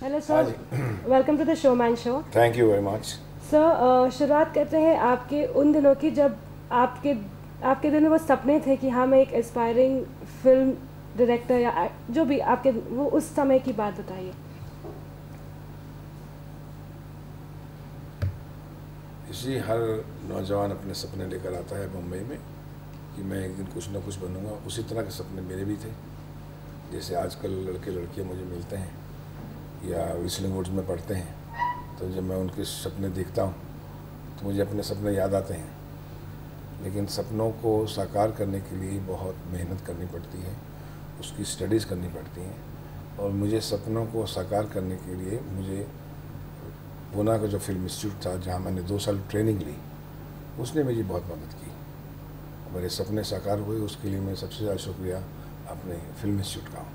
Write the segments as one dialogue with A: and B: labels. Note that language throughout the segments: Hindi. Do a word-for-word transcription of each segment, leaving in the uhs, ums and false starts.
A: Hello sir, welcome to the showman show.
B: Thank you very much
A: sir, शुरुआत करते हैं आपके उन दिनों की जब आपके आपके दिल में वो सपने थे कि हाँ मैं एक एस्पायरिंग फिल्म डायरेक्टर या जो भी आपके, वो उस समय की बात बताइए।
B: इसी हर नौजवान अपने सपने लेकर आता है मुंबई में कि मैं एक दिन कुछ ना कुछ बनूंगा। उसी तरह के सपने मेरे भी थे। जैसे आजकल लड़के लड़कियां मुझे मिलते हैं या विस्लिंग वुड्स में पढ़ते हैं, तो जब मैं उनके सपने देखता हूँ तो मुझे अपने सपने याद आते हैं। लेकिन सपनों को साकार करने के लिए बहुत मेहनत करनी पड़ती है, उसकी स्टडीज़ करनी पड़ती हैं। और मुझे सपनों को साकार करने के लिए मुझे पूना का जो फिल्म इंस्टीट्यूट था, जहाँ मैंने दो साल ट्रेनिंग ली, उसने मुझे बहुत मदद की। मेरे सपने साकार हुए, उसके लिए मैं सबसे ज़्यादा शुक्रिया अपने फिल्म इंस्टीट्यूट का हूँ।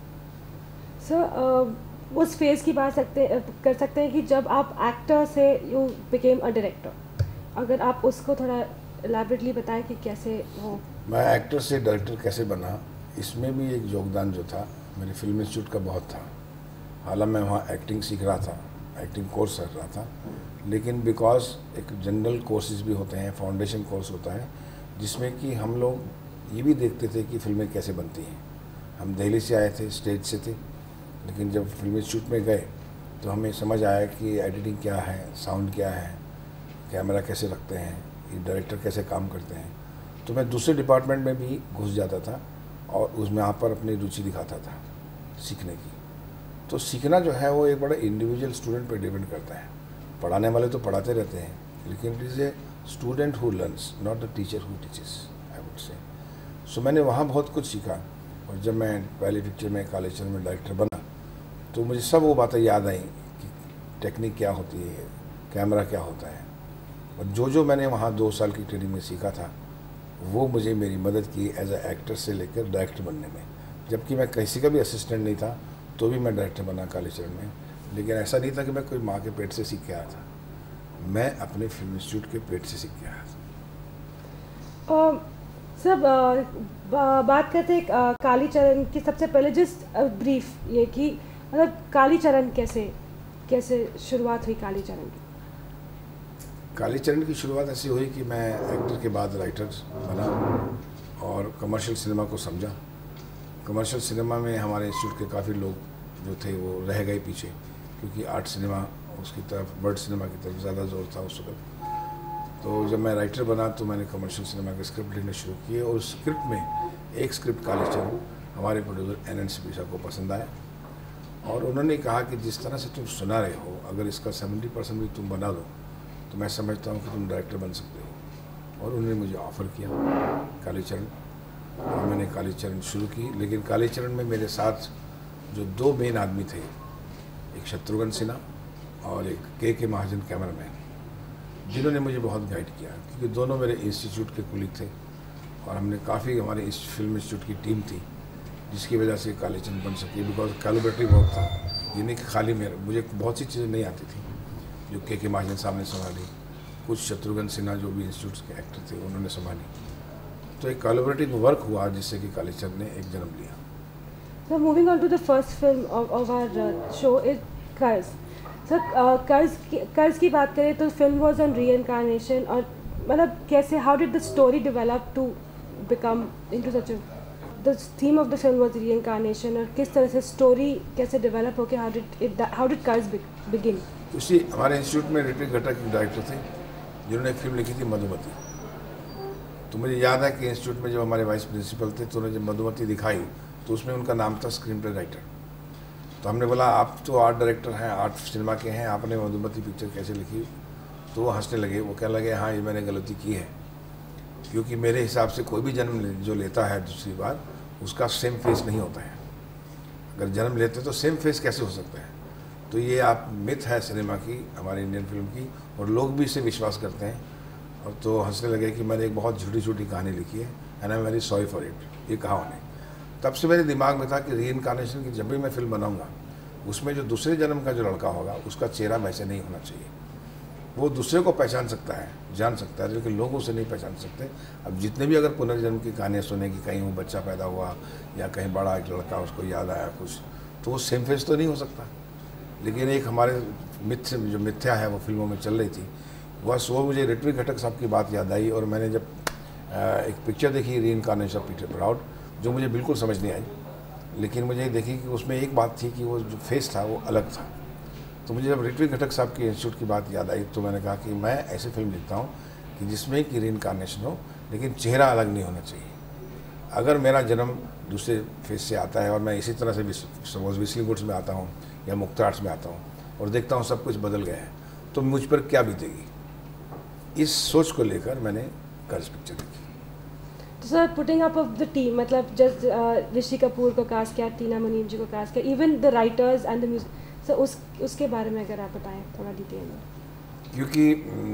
A: सर, उस फेज़ की बात सकते कर सकते हैं कि जब आप एक्टर से यू बिकेम अ डायरेक्टर, अगर आप उसको थोड़ा एलैबोरेटली बताएं कि कैसे वो।
B: मैं एक्टर से डायरेक्टर कैसे बना, इसमें भी एक योगदान जो था मेरे फिल्म इंस्टीट्यूट का बहुत था। हालांकि मैं वहाँ एक्टिंग सीख रहा था, एक्टिंग कोर्स कर रहा था, लेकिन बिकॉज एक जनरल कोर्सेज भी होते हैं, फाउंडेशन कोर्स होता है, जिसमें कि हम लोग ये भी देखते थे कि फिल्में कैसे बनती हैं। हम दिल्ली से आए थे, स्टेज से थे, लेकिन जब फिल्म इंस्टीट्यूट में गए तो हमें समझ आया कि एडिटिंग क्या है, साउंड क्या है, कैमरा कैसे रखते हैं, ये डायरेक्टर कैसे काम करते हैं। तो मैं दूसरे डिपार्टमेंट में भी घुस जाता था और उसमें यहाँ पर अपनी रुचि दिखाता था सीखने की। तो सीखना जो है वो एक बड़ा इंडिविजुअल स्टूडेंट पर डिपेंड करता है। पढ़ाने वाले तो पढ़ाते रहते हैं, लेकिन it is a student who learns, not the teacher who teaches, I would say. So मैंने वहाँ बहुत कुछ सीखा। और जब मैं पहली पिक्चर में कालीचरण में डायरेक्टर बना तो मुझे सब वो बातें याद आई कि टेक्निक क्या होती है, कैमरा क्या होता है। और जो जो मैंने वहाँ दो साल की ट्रेनिंग में सीखा था वो मुझे मेरी मदद की एज ए एक्टर से लेकर डायरेक्टर बनने में। जबकि मैं किसी का भी असिस्टेंट नहीं था तो भी मैं डायरेक्टर बना कालीचरण में। लेकिन ऐसा नहीं था कि मैं कोई माँ के पेट से सीख के आया था, मैं अपने फिल्म इंस्टीट्यूट के पेट से सीख के आया था।
A: सब बात करते हैं कालीचरण की। सबसे पहले जस्ट ब्रीफ ये कि मतलब कालीचरण कैसे कैसे शुरुआत हुई कालीचरण की।
B: कालीचरण की शुरुआत ऐसी हुई कि मैं एक्टर के बाद राइटर बना और कमर्शियल सिनेमा को समझा। कमर्शियल सिनेमा में हमारे इंस्टीट्यूट के काफ़ी लोग जो थे वो रह गए पीछे, क्योंकि आर्ट सिनेमा उसकी तरफ, बर्ड सिनेमा की तरफ ज़्यादा जोर था उस वक्त। तो जब मैं राइटर बना तो मैंने कमर्शियल सिनेमा के स्क्रिप्ट लिखने शुरू किए और उस स्क्रिप्ट में एक स्क्रिप्ट कालीचरण हमारे प्रोड्यूसर एन एन सिपीसा को पसंद आया और उन्होंने कहा कि जिस तरह से तुम सुना रहे हो, अगर इसका सेवेंटी परसेंट भी तुम बना दो तो मैं समझता हूँ कि तुम डायरेक्टर बन सकते हो। और उन्होंने मुझे ऑफ़र किया कालीचरण और मैंने कालीचरण शुरू की। लेकिन कालीचरण में मेरे साथ जो दो मेन आदमी थे, एक शत्रुघ्न सिन्हा और एक के के महाजन कैमरामैन, जिन्होंने मुझे बहुत गाइड किया, क्योंकि दोनों मेरे इंस्टीट्यूट के कुलीग थे और हमने काफ़ी, हमारे इस फिल्म इंस्टीट्यूट की टीम थी जिसकी वजह से कालीचरण बन सकी। बिकॉज कोलैबोरेटिव वर्क था, ये नहीं कि खाली मेरे, मुझे बहुत सी चीज़ें नहीं आती थी जो के के महाजन साहब ने संभाली, कुछ शत्रुघ्न सिन्हा जो भी इंस्टीट्यूट के एक्टर थे उन्होंने संभाली। तो एक कोलैबोरेटिव वर्क हुआ जिससे कि कालीचरण ने एक जन्म लिया।
A: So moving on to the first film of, of our uh, show is Karz. Sir, Karz की कर्ज की बात करें तो फिल्म वॉज ऑन रीइनकार्नेशन, और मतलब कैसे, how did the story develop to become into such a, the theme of the film was reincarnation, और किस तरह से स्टोरी कैसे डेवलप होके how did it how did Karz begin.
B: उसी हमारे इंस्टीट्यूट में ऋतिक घटक के डायरेक्टर थे जिन्होंने एक फिल्म लिखी थी मधुमती। तो मुझे याद है कि इंस्टीट्यूट में जब हमारे वाइस प्रिंसिपल थे तो उन्होंने जब मधुमती दिखाई तो उसमें उनका नाम था स्क्रीन प्ले राइटर। तो हमने बोला आप तो आर्ट डायरेक्टर हैं, आर्ट सिनेमा के हैं, आपने मधुमती पिक्चर कैसे लिखी। तो वो हंसने लगे, वो कहने लगे हाँ ये मैंने गलती की है, क्योंकि मेरे हिसाब से कोई भी जन्म जो लेता है दूसरी बार उसका सेम फेस नहीं होता है। अगर जन्म लेते तो सेम फेस कैसे हो सकता है। तो ये आप मिथ है सिनेमा की, हमारी इंडियन फिल्म की, और लोग भी इसे विश्वास करते हैं। और तो हंसने लगे कि मैंने एक बहुत झूठी झूठी कहानी लिखी है and I am very sorry for it, ये कहा उन्हें। तब से मेरे दिमाग में था कि रीइनकार्नेशन की जब भी मैं फिल्म बनाऊंगा उसमें जो दूसरे जन्म का जो लड़का होगा उसका चेहरा वैसे नहीं होना चाहिए। वो दूसरे को पहचान सकता है, जान सकता है, लेकिन लोग उसे नहीं पहचान सकते। अब जितने भी अगर पुनर्जन्म की कहानियाँ सुने कि कहीं वो बच्चा पैदा हुआ या कहीं बड़ा एक लड़का उसको याद आया कुछ, तो वो सेम फेस तो नहीं हो सकता। लेकिन एक हमारे मिथ्य जो मिथ्या है वो फिल्मों में चल रही थी, बस वो मुझे ऋत्विक घटक साहब की बात याद आई। और मैंने जब एक पिक्चर देखी रीइंकार्नेशन ऑफ पीटर प्राउड, जो मुझे बिल्कुल समझ नहीं आई, लेकिन मुझे देखी कि उसमें एक बात थी कि वो जो फेस था वो अलग था। तो मुझे जब ऋत्विक घटक साहब की इंस्टीट्यूट की बात याद आई तो मैंने कहा कि मैं ऐसी फिल्म लिखता हूँ कि जिसमें कि रीइंकार्नेशन हो, लेकिन चेहरा अलग नहीं होना चाहिए। अगर मेरा जन्म दूसरे फेस से आता है और मैं इसी तरह से सपोज विस्लिंग वुड्स में आता हूँ या मुक्ता आर्ट्स में आता हूँ और देखता हूँ सब कुछ बदल गया है, तो मुझ पर क्या बीतेगी। इस सोच को लेकर मैंने कर्ज पिक्चर लिखी।
A: तो sir putting up of the team, मतलब जस्ट ऋषि कपूर को कास्ट किया, टीना मुनीम जी को कास्ट किया, even the writers and the music, sir उस उसके बारे में अगर आप बताएं थोड़ा डिटेल में।
B: क्योंकि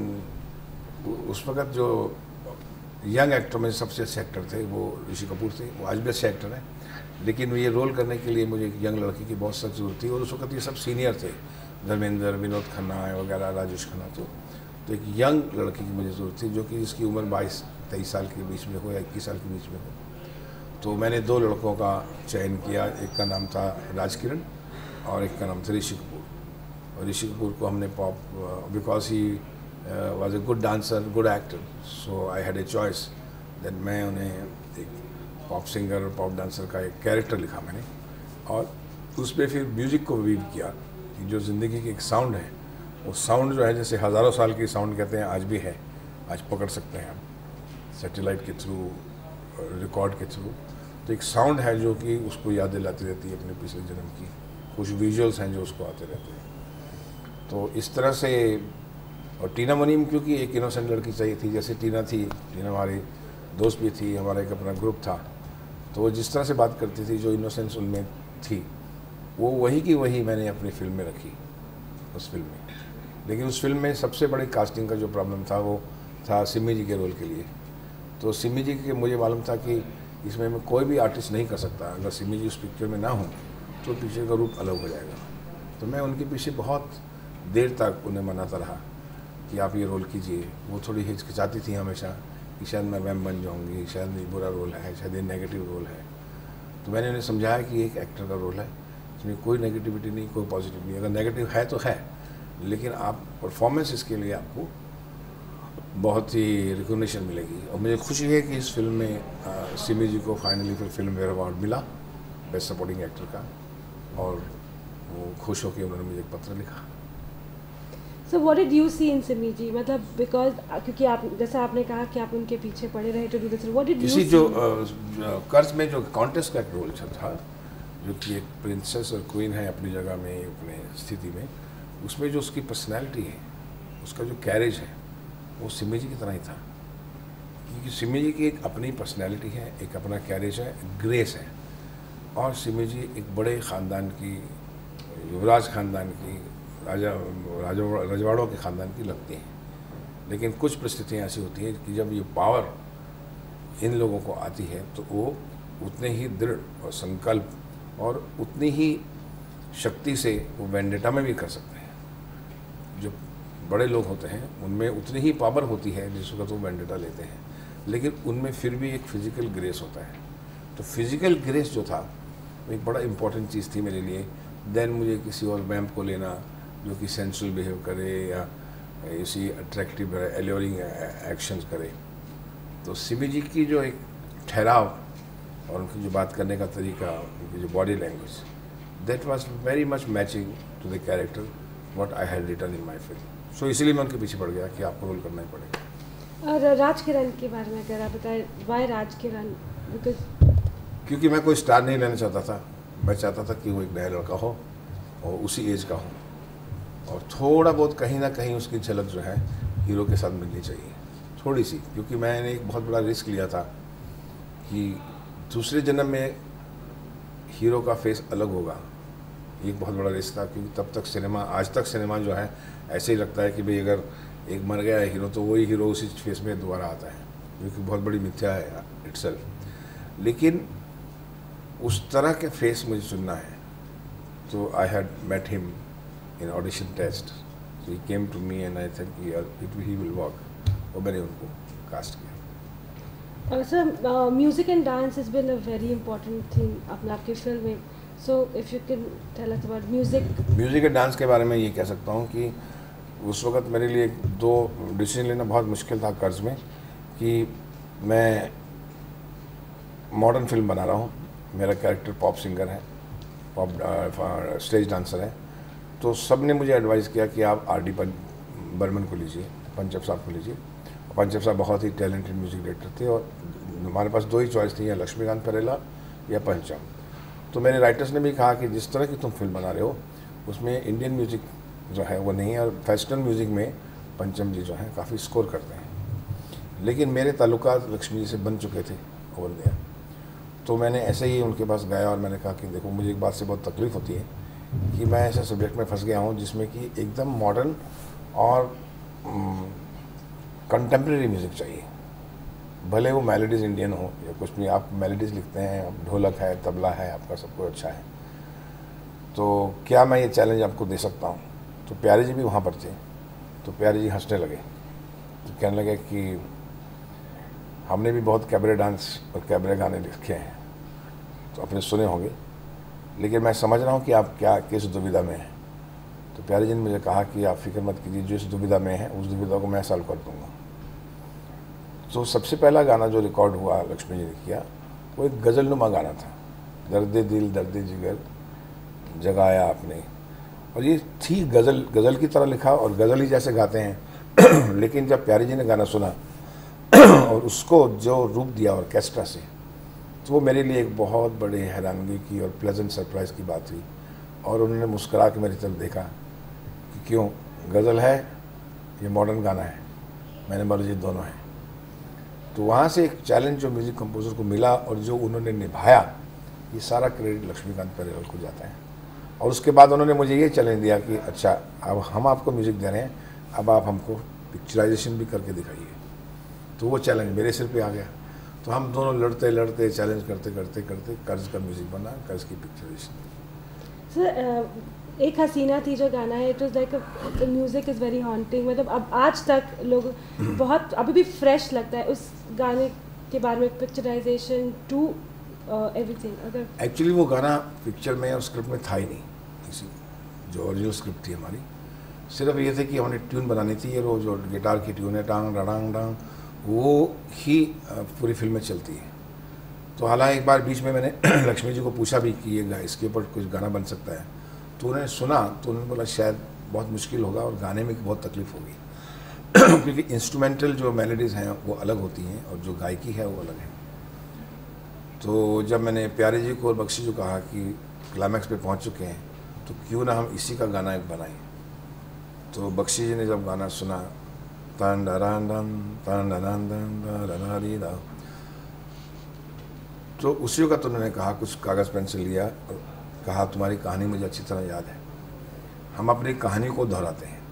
B: उस वक्त जो यंग एक्टर में सबसे अच्छे एक्टर थे वो ऋषि कपूर थे, वो आज भी अच्छे एक्टर हैं, लेकिन ये रोल करने के लिए मुझे एक यंग लड़की की बहुत सख्त जरूरत थी। और उस वक्त ये सब सीनियर थे, धर्मेंद्र, विनोद खन्ना वगैरह, राजेश खन्ना। तो तो एक यंग लड़की की मुझे ज़रूरत थी, जो कि जिसकी उम्र बाईस तेईस साल के बीच में हो या इक्कीस साल के बीच में हो। तो मैंने दो लड़कों का चयन किया, एक का नाम था राज किरण और एक का नाम था ऋषि कपूर। और ऋषि कपूर को हमने pop, because he was a good dancer, good actor, so I had a choice that मैं उन्हें एक पॉप सिंगर और पॉप डांसर का एक कैरेक्टर लिखा मैंने, और उस पर फिर म्यूज़िक को वीव किया कि जो ज़िंदगी की एक साउंड है, वो साउंड जो है जैसे हज़ारों साल की साउंड कहते हैं, आज भी है, आज पकड़ सकते हैं हम सैटेलाइट के थ्रू, रिकॉर्ड के थ्रू। तो एक साउंड है जो कि उसको याद दिलाती रहती है अपने पिछले जन्म की, कुछ विजुअल्स हैं जो उसको आते रहते हैं। तो इस तरह से, और टीना मुनीम क्योंकि एक इनोसेंट लड़की चाहिए थी, जैसे टीना थी, टीना हमारी दोस्त भी थी, हमारा एक अपना ग्रुप था, तो वो जिस तरह से बात करती थी, जो इनोसेंस उनमें थी, वो वही की वही मैंने अपनी फिल्म में रखी उस फिल्म में। लेकिन उस फिल्म में सबसे बड़ी कास्टिंग का जो प्रॉब्लम था वो था सिमी जी के रोल के लिए। तो सिमी जी के मुझे मालूम था कि इसमें मैं कोई भी आर्टिस्ट नहीं कर सकता, अगर सिमी जी उस पिक्चर में ना हो तो पिक्चर का रूप अलग हो जाएगा। तो मैं उनके पीछे बहुत देर तक उन्हें मनाता रहा कि आप ये रोल कीजिए। वो थोड़ी हिचकिचाती थी हमेशा कि शायद मैं वैम बन जाऊँगी, शायद ये बुरा रोल है, शायद ये नेगेटिव रोल है। तो मैंने उन्हें समझाया कि एक एक्टर का रोल है, इसमें कोई नेगेटिविटी नहीं, कोई पॉजिटिव नहीं। अगर नेगेटिव है तो है, लेकिन आप परफॉर्मेंस इसके लिए आपको बहुत ही रिकॉग्निशन मिलेगी। और मुझे खुशी है कि इस फिल्म में आ, सिमी जी को फाइनली फिर फिल्म फेयर अवार्ड मिला बेस्ट सपोर्टिंग एक्टर का, और वो खुश होकर उन्होंने मुझे एक पत्र लिखा।
A: So what did you see in Simi ji, मतलब बिकॉज क्योंकि आप जैसे आपने कहा कि आप उनके पीछे पड़े रहे to do this, what did you see?
B: जो कर्ज में जो कॉन्टेस्ट का एक रोल था, जो कि एक प्रिंसेस और क्वीन है अपनी जगह में, अपने स्थिति में, उसमें जो उसकी पर्सनैलिटी है, उसका जो कैरेज है, वो सिमी जी की तरह ही था। क्योंकि सिमी जी की एक अपनी पर्सनैलिटी है, एक अपना कैरेज है, ग्रेस है। और सिमी जी एक बड़े ख़ानदान की, युवराज ख़ानदान की, राजा राजा रजवाड़ों के ख़ानदान की लगती हैं। लेकिन कुछ परिस्थितियाँ ऐसी होती हैं कि जब ये पावर इन लोगों को आती है तो वो उतने ही दृढ़ और संकल्प और उतनी ही शक्ति से वो वेंडेटा में भी कर सकते हैं। जो बड़े लोग होते हैं उनमें उतनी ही पावर होती है जिस वक्त वो वेंडेटा लेते हैं, लेकिन उनमें फिर भी एक फिज़िकल ग्रेस होता है। तो फिज़िकल ग्रेस जो था वो एक बड़ा इंपॉर्टेंट चीज़ थी मेरे लिए। देन मुझे किसी और वैम्प को लेना जो कि सेंसुअल बिहेव करे या इसी अट्रैक्टिव एल्योरिंग एक्शंस करे। तो सिमी जी की जो एक ठहराव और उनकी जो बात करने का तरीका, उनकी जो body language, that was very much matching to the character what I had written in my film. So इसीलिए मैं उनके पीछे पड़ गया कि आपको रोल करना ही पड़ेगा।
A: और राज किरण के बारे में अगर आप बताएं, वाई राज किरण? बिकॉज
B: क्योंकि मैं कोई स्टार नहीं लेना चाहता था, मैं चाहता था कि वो एक नया लड़का हो और उसी एज का हो, और थोड़ा बहुत कहीं ना कहीं उसकी झलक जो है हीरो के साथ मिलनी चाहिए, थोड़ी सी। क्योंकि मैंने एक बहुत बड़ा रिस्क लिया था कि दूसरे जन्म में हीरो का फेस अलग होगा, ये एक बहुत बड़ा रिस्क था। क्योंकि तब तक सिनेमा, आज तक सिनेमा जो है ऐसे ही लगता है कि भाई अगर एक मर गया है हीरो तो वही हीरो उसी फेस में दोबारा आता है, जो कि बहुत बड़ी मिथ्या है इटसेल्फ। लेकिन उस तरह के फेस मुझे चुनना है, तो I had met him in audition test, so he came to me and I think it he will work, और मैंने उनको कास्ट किया।
A: Sir music and dance has been a very important thing अपने आपकी फिल्म में, So if you can tell us about music.
B: Music और डांस के बारे में ये कह सकता हूँ कि उस वक्त मेरे लिए दो डिसीजन लेना बहुत मुश्किल था कर्ज में, कि मैं मॉडर्न फिल्म बना रहा हूँ, मेरा कैरेक्टर पॉप सिंगर है, पॉप स्टेज डांसर है, तो सब ने मुझे एडवाइस किया कि आप आर डी बर्मन को लीजिए, पंचब साहब को लीजिए। पंचब साहब बहुत ही टैलेंटेड म्यूज़िक डायरेक्टर थे और हमारे पास दो ही चॉइस थी, या लक्ष्मीकांत परेला या पंचम। तो मेरे राइटर्स ने भी कहा कि जिस तरह की तुम फिल्म बना रहे हो उसमें इंडियन म्यूज़िक जो है वो नहीं है, और वेस्टर्न म्यूज़िक में पंचम जी जो हैं काफ़ी स्कोर करते हैं। लेकिन मेरे ताल्लुकात लक्ष्मी जी से बन चुके थे ओवर देयर, तो मैंने ऐसे ही उनके पास गया और मैंने कहा कि देखो, मुझे एक बात से बहुत तकलीफ़ होती है कि मैं ऐसे सब्जेक्ट में फंस गया हूँ जिसमें कि एकदम मॉडर्न और कंटेम्प्रेरी म्यूज़िक चाहिए, भले वो मेलोडीज़ इंडियन हो या कुछ भी। आप मेलोडीज़ लिखते हैं, ढोलक है, तबला है, आपका सब कुछ अच्छा है, तो क्या मैं ये चैलेंज आपको दे सकता हूँ? तो प्यारे जी भी वहाँ पर थे, तो प्यारे जी हंसने लगे, तो कहने लगे कि हमने भी बहुत कैबरे डांस और कैबरे गाने लिखे हैं, तो आपने सुने होंगे, लेकिन मैं समझ रहा हूँ कि आप क्या किस दुविधा में हैं। तो प्यारे जी ने मुझे कहा कि आप फिक्र मत कीजिए, जो इस दुविधा में है उस दुविधा को मैं सॉल्व कर दूँगा। तो सबसे पहला गाना जो रिकॉर्ड हुआ लक्ष्मी जी ने किया, वो एक गज़लनुमा गाना था, दर्द दिल दर्द जिगर जगाया आपने। और ये थी गज़ल, गज़ल की तरह लिखा और गज़ल ही जैसे गाते हैं लेकिन जब प्यारी जी ने गाना सुना और उसको जो रूप दिया ऑर्केस्ट्रा से, तो वो मेरे लिए एक बहुत बड़े हैरानगी की और प्लेजेंट सरप्राइज़ की बात हुई। और उन्होंने मुस्कुरा के मेरी तरफ देखा कि क्यों, गज़ल है ये मॉडर्न गाना है? मैंने बोला जी दोनों हैं। तो वहाँ से एक चैलेंज जो म्यूज़िक कंपोज़र को मिला और जो उन्होंने निभाया, ये सारा क्रेडिट लक्ष्मीकांत परेल को जाता है। और उसके बाद उन्होंने मुझे ये चैलेंज दिया कि अच्छा, अब हम आपको म्यूज़िक दे रहे हैं, अब आप हमको पिक्चराइजेशन भी करके दिखाइए। तो वो चैलेंज मेरे सिर पे आ गया, तो हम दोनों लड़ते लड़ते चैलेंज करते करते करते कर्ज का म्यूज़िक बना, कर्ज की पिक्चराइजेशन।
A: सर, एक हसीना थी जो गाना है, it was like the music is very haunting, मतलब अब आज तक लोग बहुत अभी भी फ्रेश लगता है उस गाने के बारे में, पिक्चराइजेशन टू एवरीथिंग। अगर
B: एक्चुअली वो गाना पिक्चर में और स्क्रिप्ट में था ही नहीं, इसी जो ओरिजिनल स्क्रिप्ट थी हमारी, सिर्फ ये थे कि हमने ट्यून बनानी थी, और वो जो गिटार की ट्यून है टांग डांग डांग, वो ही पूरी फिल्म में चलती है। तो हालांकि एक बार बीच में मैंने लक्ष्मी जी को पूछा भी कि ये इसके ऊपर कुछ गाना बन सकता है, तो उन्होंने सुना तो उन्होंने बोला शायद बहुत मुश्किल होगा और गाने में बहुत तकलीफ होगी क्योंकि इंस्ट्रूमेंटल जो मेलोडीज़ हैं वो अलग होती हैं और जो गायकी है वो अलग है। तो जब मैंने प्यारे जी को और बख्शी जी को कहा कि क्लाइमैक्स पे पहुंच चुके हैं, तो क्यों ना हम इसी का गाना एक बनाएं, तो बख्शी जी ने जब गाना सुना, तन डरान दन तन डरान दन डरारी दा, तो उसी वक्त उन्होंने कहा, कुछ कागज़ पेन से लिया और कहा तुम्हारी कहानी मुझे अच्छी तरह याद है, हम अपनी कहानी को दोहराते हैं,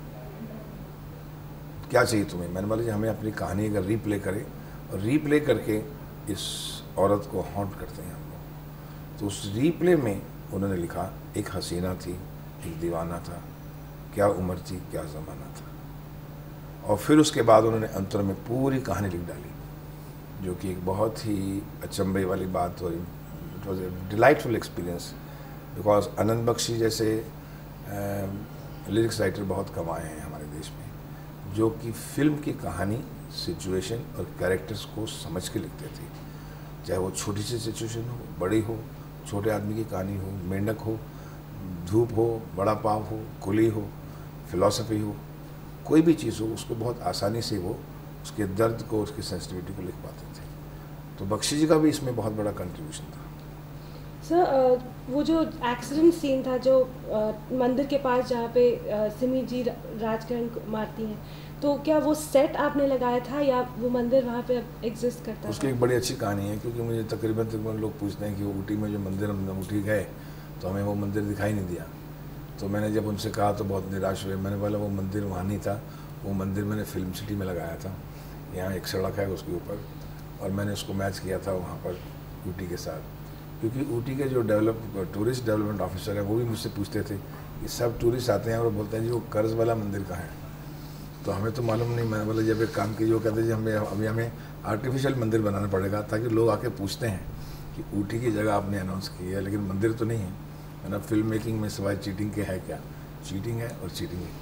B: क्या चाहिए तुम्हें? मैंने बोला जी हमें अपनी कहानी अगर रीप्ले करें और रीप्ले करके इस औरत को हॉन्ट करते हैं हम लोग। तो उस रीप्ले में उन्होंने लिखा, एक हसीना थी, एक दीवाना था, क्या उम्र थी क्या ज़माना था। और फिर उसके बाद उन्होंने अंतर में पूरी कहानी लिख डाली, जो कि एक बहुत ही अचंभे वाली बात, और it was a delightful experience, because Anand Bakshi जैसे लिरिक्स राइटर बहुत कम आए हैं हमारे देश में, जो कि फिल्म की कहानी, सिचुएशन और कैरेक्टर्स को समझ के लिखते थे, चाहे वो छोटी सी सिचुएशन हो, बड़ी हो, छोटे आदमी की कहानी हो, मेंढक हो, धूप हो, बड़ा पाव हो, कुली हो, फिलॉसफी हो, कोई भी चीज़ हो, उसको बहुत आसानी से वो उसके दर्द को, उसकी सेंसिटिविटी को लिख पाते थे। तो बख्शी जी का भी इसमें बहुत बड़ा कंट्रीब्यूशन था।
A: सर, वो जो एक्सीडेंट सीन था जो मंदिर के पास जहाँ पे सिमी जी राजकरण को मारती हैं, तो क्या वो सेट आपने लगाया था या वो मंदिर वहाँ पे एग्जिस्ट करता था?
B: उसकी एक बड़ी अच्छी कहानी है, क्योंकि मुझे तकरीबन तकरीबन लोग पूछते हैं कि वो ऊटी में जो मंदिर, हम ऊटी गए तो हमें वो मंदिर दिखाई नहीं दिया। तो मैंने जब उनसे कहा तो बहुत निराश हुए। मैंने बोला वो मंदिर वहाँ नहीं था, वो मंदिर मैंने फिल्म सिटी में लगाया था, यहाँ एक सड़क है उसके ऊपर, और मैंने उसको मैच किया था वहाँ पर ऊटी के साथ, क्योंकि ऊटी के जो डेवलप टूरिस्ट डेवलपमेंट ऑफिसर है वो भी मुझसे पूछते थे कि सब टूरिस्ट आते हैं और बोलते हैं जी वो कर्ज वाला मंदिर कहाँ है, तो हमें तो मालूम नहीं। मैंने बोला जब एक काम कीजिए, वो कहते जी हमें अभी हमें आर्टिफिशियल मंदिर बनाना पड़ेगा ताकि लोग आके पूछते हैं कि ऊटी की जगह आपने अनाउंस की है लेकिन मंदिर तो नहीं है। मैंने फिल्म मेकिंग में सिवाय चीटिंग के है क्या, चीटिंग है और चीटिंग है।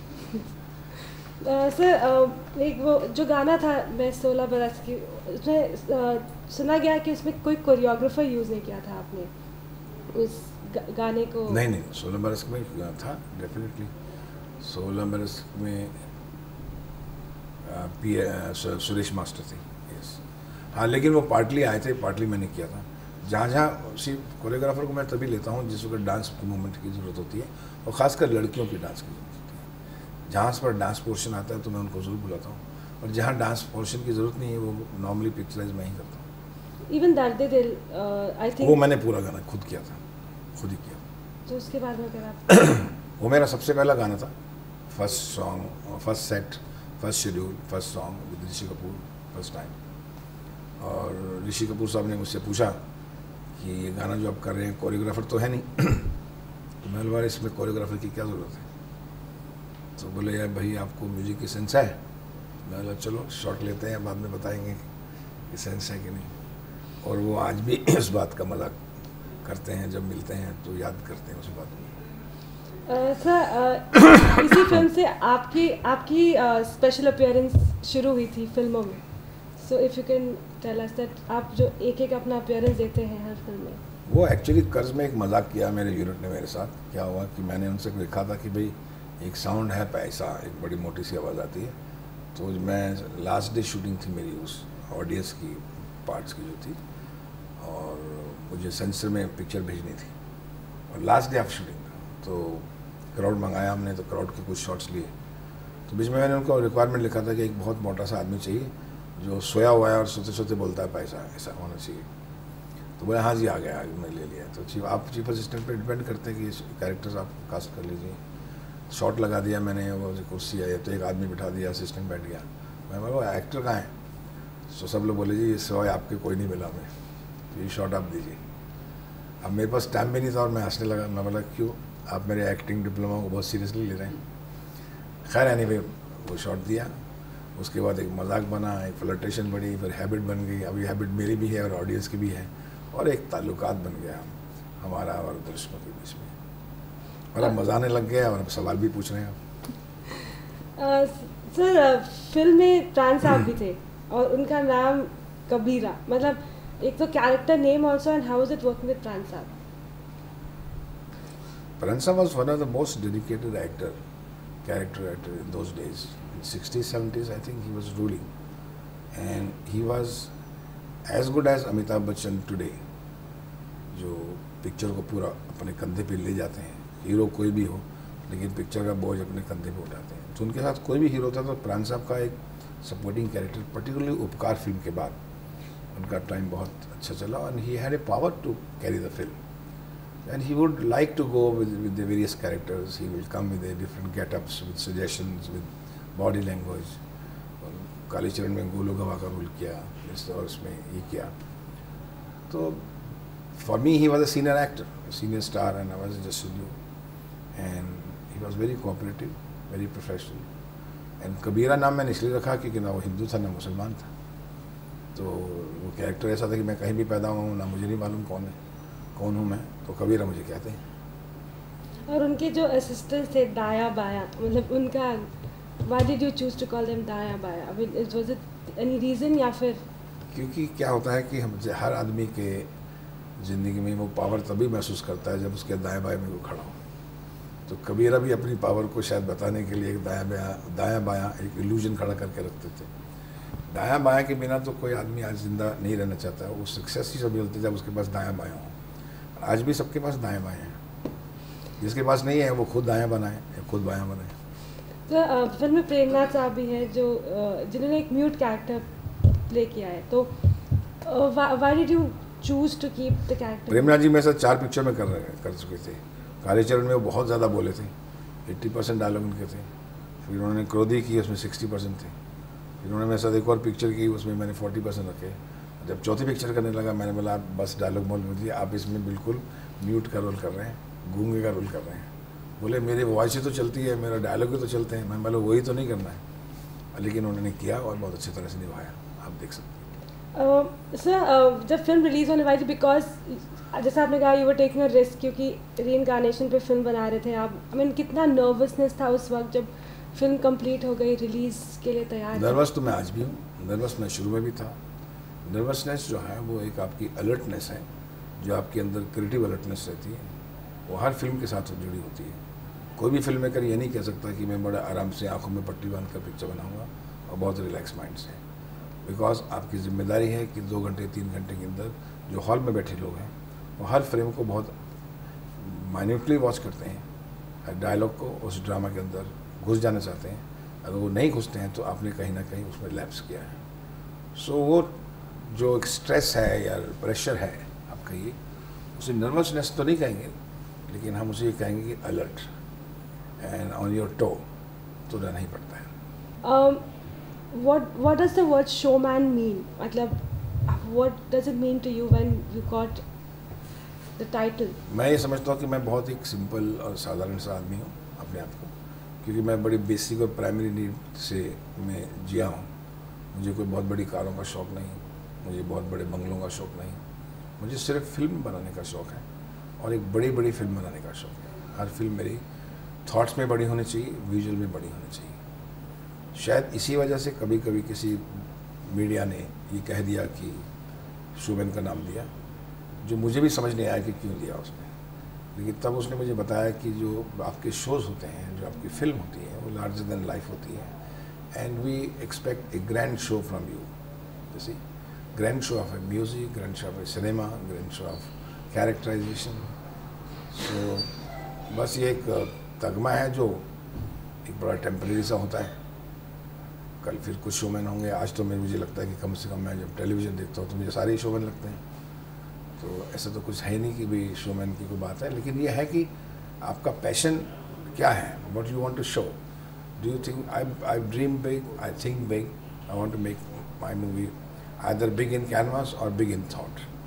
A: सर uh, uh, एक वो जो गाना था मैं सोलह बरस की, उसमें uh, सुना गया कि उसमें कोई कोरियोग्राफर यूज़ नहीं किया था आपने उस गा, गाने को?
B: नहीं नहीं, सोलह बरस में था डेफिनेटली। सोलह बरस में पी सुरेश मास्टर थे, यस। हाँ, लेकिन वो पार्टली आए थे, पार्टली मैंने किया था। जहाँ जहाँ सिर्फ कोरियोग्राफर को मैं तभी लेता हूँ जिस वक्त डांस की मूवमेंट की ज़रूरत होती है, और ख़ासकर लड़कियों की डांस की ज़रूरत होती है। जहाँ पर डांस पोर्शन आता है तो मैं उनको ज़रूर बुलाता हूँ, और जहाँ डांस पोर्शन की ज़रूरत नहीं है वो नॉर्मली पिक्चराइज मैं ही करता हूँ।
A: इवन दर्द दिल आई थिंक
B: वो मैंने पूरा गाना खुद किया था, खुद ही किया।
A: तो उसके बाद में अगर आप
B: वो मेरा सबसे पहला गाना था, first song, first set, first schedule, first song with Rishi Kapoor, first time. और ऋषि कपूर साहब ने मुझसे पूछा कि ये गाना जो आप कर रहे हैं कोरियोग्राफर तो है नहीं तो मैं बोला इसमें कोरियोग्राफर की क्या ज़रूरत है? तो बोले यार भाई आपको म्यूजिक की सेंस है? मैं बोला चलो शॉट लेते हैं, बाद में बताएंगे कि सेंस है कि नहीं। और वो आज भी इस बात का मजाक करते हैं, जब मिलते हैं तो याद करते हैं उस बात में।
A: सर इसी फिल्म से आपकी आपकी स्पेशल अपीयरेंस शुरू हुई थी फिल्मों में। So if you can tell us that आप जो एक एक अपना अपीयरेंस देते हैं हर फिल्म में।
B: वो एक्चुअली कर्ज में एक मजाक किया मेरे यूनिट ने मेरे साथ। क्या हुआ कि मैंने उनसे लिखा था कि भाई एक साउंड है पैसा, एक बड़ी मोटी सी आवाज़ आती है। तो मैं लास्ट डे शूटिंग थी मेरी उस ऑडियंस की पार्ट्स की जो थी, और मुझे सेंसर में पिक्चर भेजनी थी, और लास्ट डे ऑफ शूटिंग था। तो क्राउड मंगाया हमने, तो क्राउड के कुछ शॉट्स लिए। तो बीच में मैंने उनको रिक्वायरमेंट लिखा था कि एक बहुत मोटा सा आदमी चाहिए जो सोया हुआ है और सोते सोते बोलता है पैसा, ऐसा होना चाहिए। तो बोले हाँ जी आ गया, मैं ले लिया। तो चीफ आप चीफ असिस्टेंट पे डिपेंड करते हैं कि ये कैरेक्टर्स आप कास्ट कर लीजिए। शॉट लगा दिया मैंने, वो कुर्सी आई तो एक आदमी बिठा दिया, असिस्टेंट बैठ गया। मैं बोला एक्टर कहाँ है? तो सब लोग बोले जी सिवाय आपके कोई नहीं मिला हमें, तो ये शॉट आप दीजिए। अब मेरे पास टाइम भी नहीं था और मैं हंसने लगा। मैं बोला क्यों, आप मेरे एक्टिंग डिप्लोमा को बहुत सीरियसली ले रहे हैं? खैर यानी भाई वो शॉट दिया। उसके बाद एक मजाक बना, एक फ्लर्टेशन बढ़ी, फिर हैबिट बन गई। अभी हैबिट मेरी भी है और ऑडियंस की भी है, और एक ताल्लुकात बन गया हमारा और दर्शकों के बीच में, और अब मजा आने लग गया और अब सवाल भी पूछ रहे हैं आप।
A: सर फिल्म में प्राण साहब भी थे और उनका नाम कबीरा, मतलब एक तो character name also, and how is it working with Pran sahab?
B: Pran Saab was one of the most dedicated actor, character actor in those days. In sixties, seventies, I think he was ruling. And he was as good as Amitabh Bachchan today, जो पिक्चर को पूरा अपने कंधे पे ले जाते हैं। हीरो कोई भी हो, लेकिन पिक्चर का बोझ अपने कंधे पे उठाते हैं। तो उनके साथ कोई भी हीरो था तो प्राण साहब का एक supporting character, particularly Upkar film के बाद उनका टाइम बहुत अच्छा चला, and he had a power to carry the film. And he would like to go with, with the various characters. He will come with the different get-ups, with suggestions, with body language. Kalicharan में गोलू गवा का रोल किया, और उसमें ये किया। तो for me he was a senior actor, a senior star, and I was just a new. And he was very cooperative, very professional. And कबीरा नाम मैंने इसलिए रखा क्योंकि ना वो हिंदू था ना मुसलमान था। तो वो कैरेक्टर ऐसा था कि मैं कहीं भी पैदा हुआ हूँ, ना मुझे नहीं मालूम कौन है कौन हूँ मैं, तो कबीरा मुझे कहते हैं।
A: और उनके जो असिस्टेंट्स थे दाया बाया, मतलब उनका why did you choose to call them Daya Baya? I mean was it any reason, या फिर
B: क्योंकि क्या होता है कि हम हर आदमी के ज़िंदगी में वो पावर तभी महसूस करता है जब उसके दाएं बाएं में वो खड़ा हो। तो कबीरा भी अपनी पावर को शायद बताने के लिए एक दाया बाया दाया बाया एक इल्यूजन खड़ा करके रखते थे। दाया बाया के बिना तो कोई आदमी आज जिंदा नहीं रहना चाहता है। वो सक्सेस ही सब मिलते जब उसके पास दाया बाया हो। आज भी सबके पास दाएं बाएं हैं, जिसके पास नहीं है वो खुद दायां बनाए या खुद बायां बनाए।
A: तो फिल्म में प्रेमनाथ साहब भी हैं जो जिन्होंने एक म्यूट कैरेक्टर प्ले किया है, तो why did you choose to keep the character?
B: Premnath ji मेरे साथ चार पिक्चर में कर रहे कर चुके थे। कालीचरण में वो बहुत ज़्यादा बोले थे, अस्सी परसेंट डायलॉग उनके थे। फिर उन्होंने क्रोधी की, उसमें साठ परसेंट थे। फिर उन्होंने मेरे साथ एक और पिक्चर की, उसमें मैंने चालीस परसेंट रखे। जब चौथी पिक्चर करने लगा मैंने बोला आप बस डायलॉग बोल दीजिए, आप इसमें बिल्कुल म्यूट का रोल कर रहे हैं, गूंगे का रोल कर रहे हैं। बोले मेरी वॉइस ही तो चलती है, मेरा डायलॉग ही तो चलते हैं। मैं बोला वही तो नहीं करना है, लेकिन उन्होंने किया और बहुत अच्छी तरह से निभाया, आप देख सकते हैं।
A: सर जब फिल्म रिलीज़ होने वाली थी, बिकॉज जैसा आपने कहा you were taking a risk, क्योंकि रीइंकार्नेशन पे फिल्म बना रहे थे आप, आई मीन कितना नर्वसनेस था उस वक्त जब फिल्म कंप्लीट हो गई, रिलीज़ के लिए तैयार?
B: नर्वस तो मैं आज भी हूँ, नर्वस मैं शुरू में भी था। नर्वसनेस जो है वो एक आपकी अलर्टनेस है, जो आपके अंदर क्रिएटिव अलर्टनेस रहती है, वो हर फिल्म के साथ जुड़ी होती है। कोई भी फिल्म मेकर ये नहीं कह सकता कि मैं बड़ा आराम से आंखों में पट्टी बांध कर पिक्चर बनाऊंगा और बहुत रिलैक्स माइंड से, बिकॉज आपकी जिम्मेदारी है कि दो घंटे तीन घंटे के अंदर जो हॉल में बैठे लोग हैं वो हर फिल्म को बहुत माइन्यूटली वॉच करते हैं, हर डायलॉग को उस ड्रामा के अंदर घुस जाना चाहते हैं। अगर वो नहीं घुसते हैं तो आपने कहीं ना कहीं उसमें लैप्स किया है। सो so, वो जो एक स्ट्रेस है या प्रेशर है आप कहिए, उसे नर्वसनेस तो नहीं कहेंगे, लेकिन हम उसे ये कहेंगे कि alert and on your toe, तो रहना ही पड़ता है।
A: What what does the word showman mean? मतलब what does it mean to you when you got the title?
B: मैं ये समझता हूँ कि मैं बहुत एक सिंपल और साधारण सा आदमी हूँ अपने आप को, क्योंकि मैं बड़ी बेसिक और प्राइमरी नीड से मैं जिया हूँ। मुझे कोई बहुत बड़ी कारों का शौक़ नहीं, मुझे बहुत बड़े बंगलों का शौक़ नहीं, मुझे सिर्फ फिल्म बनाने का शौक़ है और एक बड़ी बड़ी फिल्म बनाने का शौक़ है। हर फिल्म मेरी थॉट्स में बड़ी होनी चाहिए, विजुअल में बड़ी होनी चाहिए। शायद इसी वजह से कभी कभी किसी मीडिया ने ये कह दिया कि शोमैन का नाम दिया, जो मुझे भी समझ नहीं आया कि क्यों दिया उसने, लेकिन तब उसने मुझे बताया कि जो आपके शोज़ होते हैं, जो आपकी फिल्म होती है, वो लार्जर देन लाइफ होती है, and we expect a grand show from you, जैसे grand show of a music, grand show of a cinema, grand show of characterisation. So बस ये एक तगमा है जो एक बड़ा टेम्परेरी सा होता है। कल फिर कुछ शोमैन होंगे। आज तो मैं मुझे लगता है कि कम से कम मैं जब टेलीविज़न देखता हूँ तो मुझे सारे ही शोमैन लगते हैं। तो ऐसा तो कुछ है नहीं कि भाई शोमैन की कोई बात है, लेकिन ये है कि आपका पैशन क्या है, what you want to show. Do you think I I dream big, I think big, I want to make my movie either big in canvas or big in thought.